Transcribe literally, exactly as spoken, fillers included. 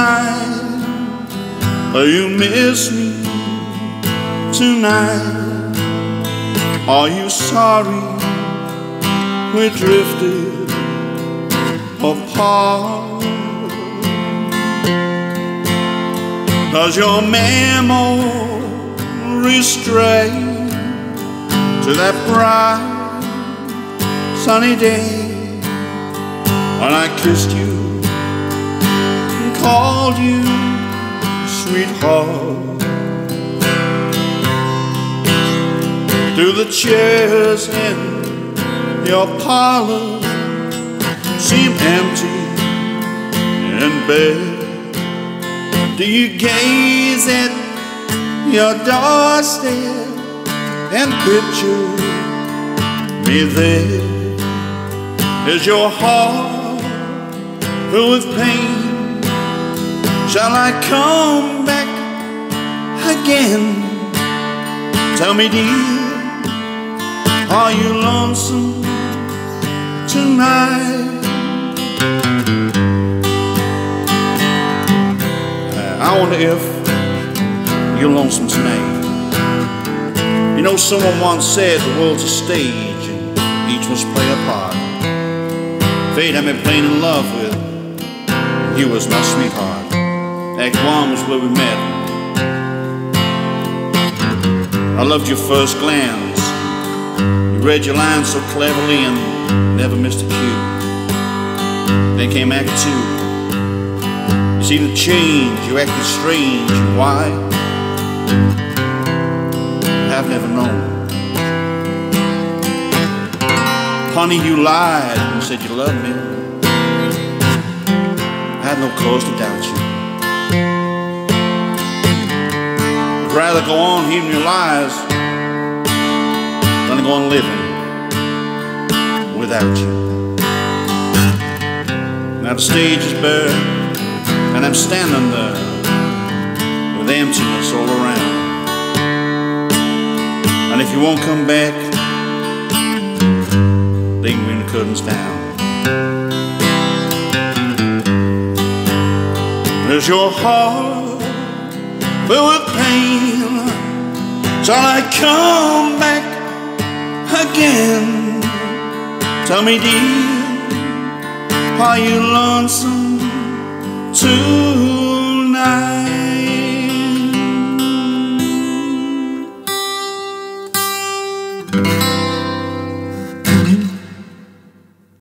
tonight? Oh, you miss me tonight? Are you sorry we drifted apart? 'Cause your memory strayed to that bright sunny day when I kissed you and called you sweetheart. Through the chairs in your parlor seem empty in bed. Do you gaze at your doorstep and picture me there? Is your heart filled with pain? Shall I come back again? Tell me, dear, are you lonesome tonight? I wonder if you're lonesome tonight. You know, someone once said the world's a stage and each must play a part. Fate had me playing in love with, you was my sweetheart. Act one was where we met. I loved your first glance. You read your lines so cleverly and never missed a cue. Then came act two. You seemed to change, you acted strange. Why? I've never known. Honey, you lied and said you loved me. I had no cause to doubt you. I'd rather go on hearing your lies than to go on living without you. Now the stage is bare and I'm standing there with emptiness all around. And if you won't come back, they can bring the curtains down. Is your heart filled with pain? Shall I come back again? Tell me, dear, are you lonesome tonight?